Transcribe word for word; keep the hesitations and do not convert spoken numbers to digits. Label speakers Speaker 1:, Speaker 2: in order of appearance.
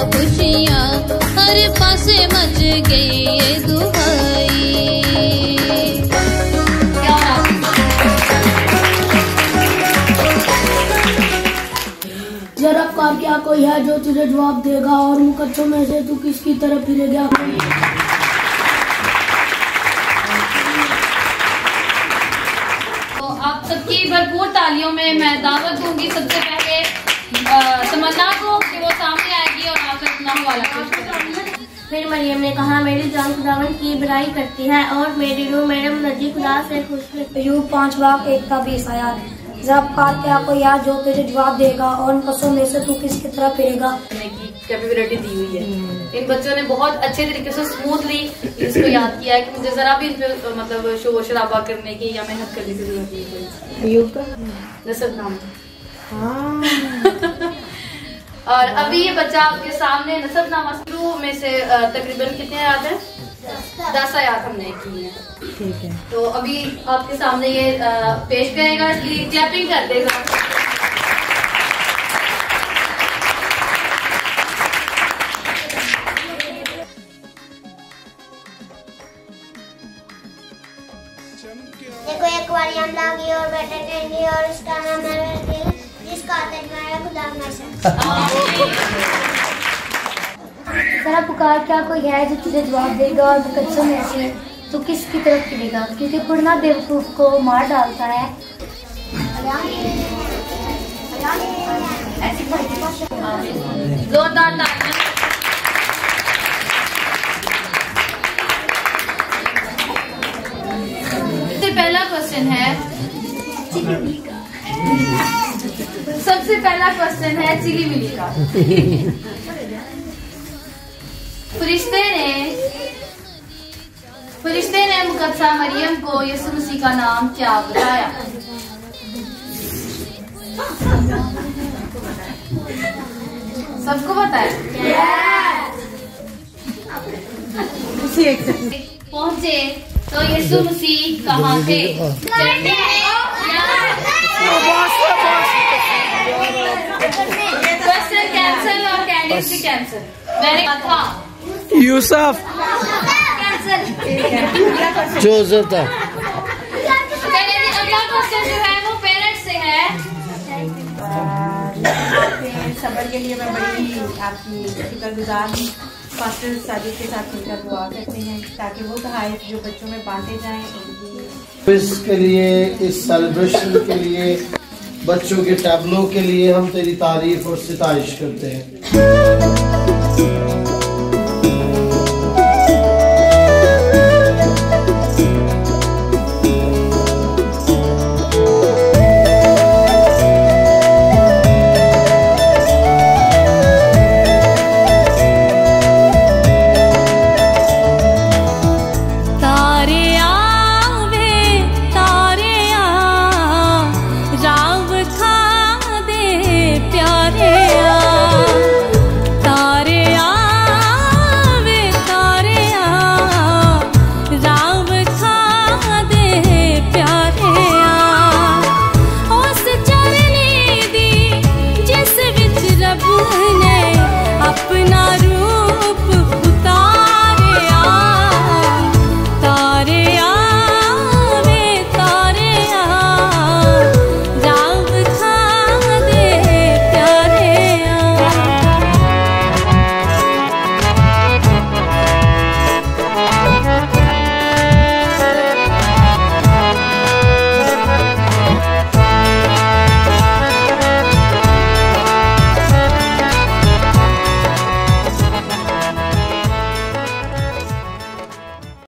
Speaker 1: खुशियाँ, हर पासे मच गई ये दुहाई।
Speaker 2: जरा का क्या कोई है जो तुझे जवाब देगा, और मुकद्दरों में से तू किसकी तरफ फिरेगा।
Speaker 3: तो आप सबकी भरपूर तालियों में मैं दावत दूंगी सबसे पहले तमन्ना को कि वो सामने आएगी और आकर अपना हवाला पेश करेगी।
Speaker 4: फिर मरियम ने कहा, मेरी जान खुदावन की बुराई करती है और मेरी रूह मेरे मुनज्जी खुदा से खुश है।
Speaker 2: अय्यूब पांच बाब एक का बीस आयात। जब का क्या कोई है जो तुझे जवाब देगा, और उन पसों में से तू किसकी तरफ फिरेगा।
Speaker 3: की कैपेबिलिटी दी हुई है। इन बच्चों ने बहुत अच्छे तरीके से स्मूथली इसको याद किया है कि मुझे जरा भी इसमें मतलब शोर शराबा करने की या मेहनत करने की जरूरत नहीं। अय्यूब का नसब नाम। और अभी ये बच्चा आपके सामने नसबनामा शुरू में से तकरीबन कितने आयात हैं? दस आयात हमने की है। ठीक है, तो अभी आपके सामने ये पेश करेगा, इसलिए क्लैपिंग कर देगा।
Speaker 4: देखो एक बार हम लागी और बेटा टेंगी और उसका नाम है जिसका खुदा जरा पुकार, क्या कोई है जो तुझे जवाब देगा, और मुकद्दरों में से तू किसकी तरफ फिरेगा, क्योंकि पढ़ना बेवकूफ को मार डालता है।
Speaker 3: जोरदार सबसे पहला क्वेश्चन है सबसे पहला क्वेश्चन है चिली मिली का। फरिश्ते ने फरिश्ते ने मुकद्दसा मरियम को यीशु मसीह का नाम क्या बताया? सबको पता है? पहुंचे तो यीशु मसीह कहाँ थे? क्वेश्चन कैंसिल और कैंडिस भी कैंसिल। मैंने कहा था
Speaker 5: यूसुफ जोसेफ था।
Speaker 3: अगला क्वेश्चन जो है वो पेरेंट्स से है।
Speaker 6: सबर के लिए मैं बड़ी आपकी शुक्रगुजार हूँ। फास्टर साजिद के साथ मिलकर दुआ करते हैं ताकि वो तोहफे जो बच्चों में बांटे जाएं उनकी
Speaker 5: इसके लिए, इस सेलिब्रेशन के लिए, बच्चों के टैबलों के लिए हम तेरी तारीफ और सिताइश करते हैं।